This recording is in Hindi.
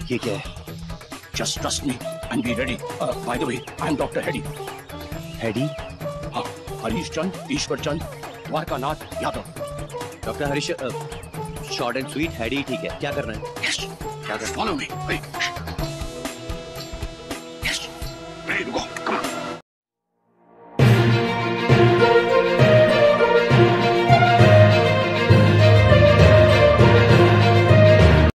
ये क्या है? Just trust me and be ready. By the way, I'm Dr. Hedy. Hedy? हाँ, Harish Chand, Ishwar Chand, Dwarkanath Yadav. Doctor Harish, short and sweet, Hedy ठीक है। क्या करना है? Yes. Follow me. Hey.